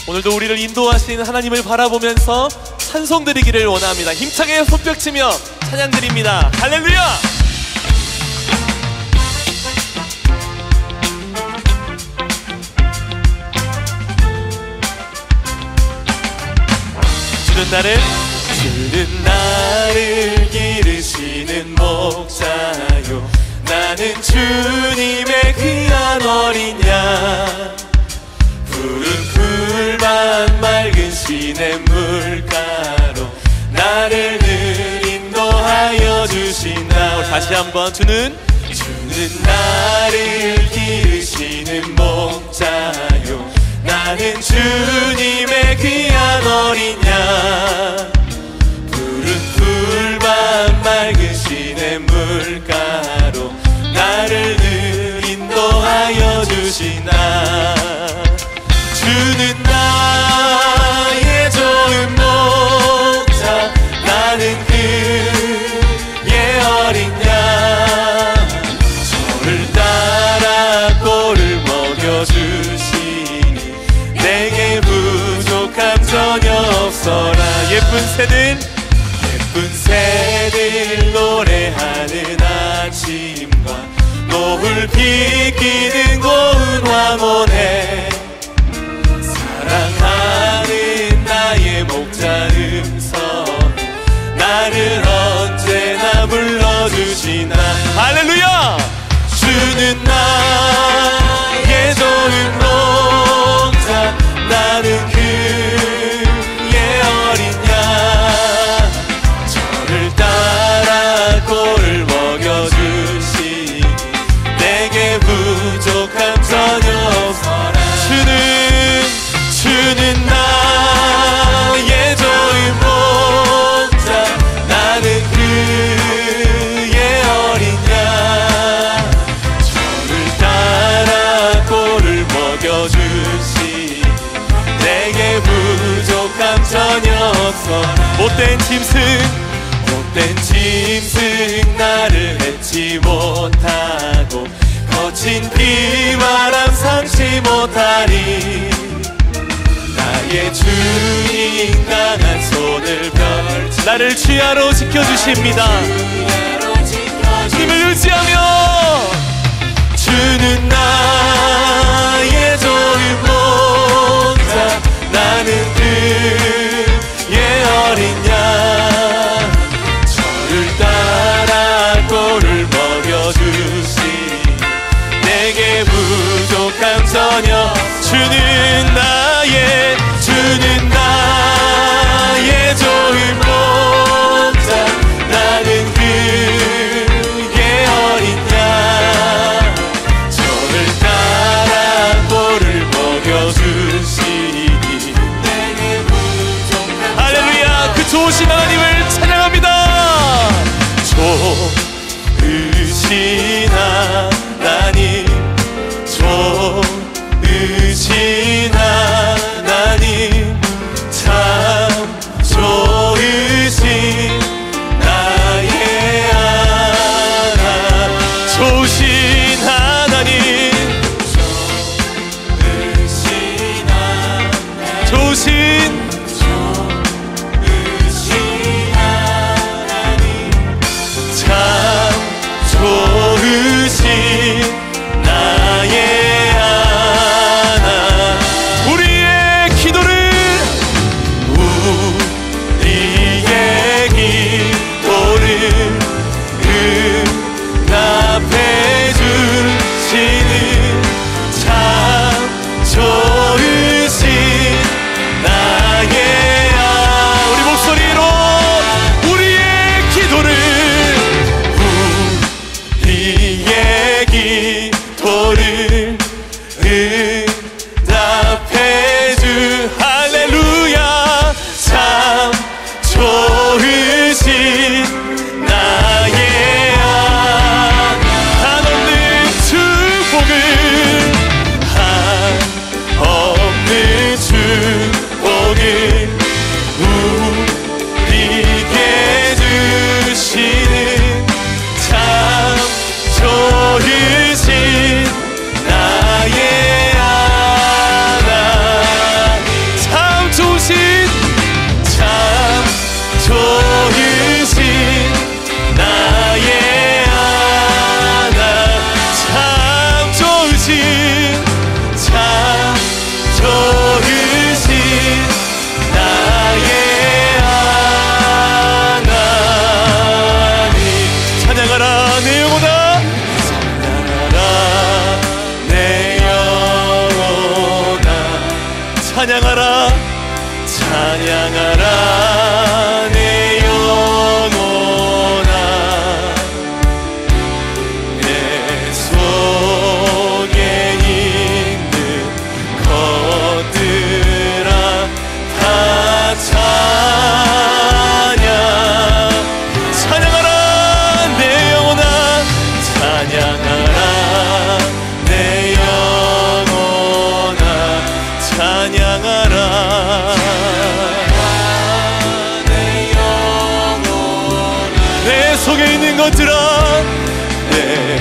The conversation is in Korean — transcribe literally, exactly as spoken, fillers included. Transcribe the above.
오늘도 우리를 인도하시는 하나님을 바라보면서 찬송 드리기를 원합니다. 힘차게 손뼉치며 찬양 드립니다. 할렐루야! 주는 나를 주는 나를 기르시는 목자요, 나는 주님의 귀한 어린 양. 푸른 풀밭 맑은 시냇물가로 나를 늘 인도하여 주신다. 다시 한번. 주는 주는 나를 기르시는 목자요, 나는 주님의 귀한 어린 양. 푸른 풀밭 맑은 시냇물가로 나를 늘 인도하여 주시나. 주는 나의 좋은 목자, 나는 그의 어린 양. 저를 따라 꼴을 먹여주시니 내게 부족함 전혀 없어라. 예쁜 새들 예쁜 새들 노래하는 아침과 노을 비키는 고운 황혼에 사랑하는 나의 목자 음성 나를 언제나 불러주시나. 할렐루야! 주는 나의 좋은 목자, 나는 그의 어린 양. 저를 따라 꼴을 먹여주시니 내게 부족함 전혀 없어라. 주는 주는 나의 좋은 목자, 나는 그의 어린 양. 저를 따라 꼴을 먹여주시니 내게 부족함 전혀 없어라. 못된 짐승 못된 짐승 나를 해치 못하고 거친 비바람 삼지 못하리. 나의 주님 강한 손을 펼치 나를 주야로 지켜주십니다. 주님을 의지하며 주는 나의 좋은 목자, 나는 그의 어린 양. 저를 따라 꼴을 먹여주시니 내게 부족함 전혀. 주는 나의 주는 나의 좋은 목자, 나는 그의 어린 양. 저를 따라 꼴을 먹여주시니 내게 부족함. 할렐루야! 그 좋으신 하나님을 찬양합니다. 좋으신 하나님, 좋으신 하나님, 참 좋으신 나의 하나님. 좋으신 하나님, 좋으신 하나님, 좋으신 좋으신 하나님, 참 좋으신 나의 하나. 우리의 기도를 우리의 기도를 응답해 주시는 참 좋으신 나의 하나. 우리 목소리로 우리의 기도를 우리의 기도를 응답해 주. 할렐루야! 참 좋으신 나의 하나. 한없는 축복을 한없는 축복을 우리에게 주시는 참 좋으신 나의 하나. 찬양하라 찬양하라 내 영혼아 내 속에 있는 것들아 다 찬양 찬양하라 내 영혼아 찬양하라 내 영혼아 찬양하라 내 영혼아 내 속에 있는 것들아 내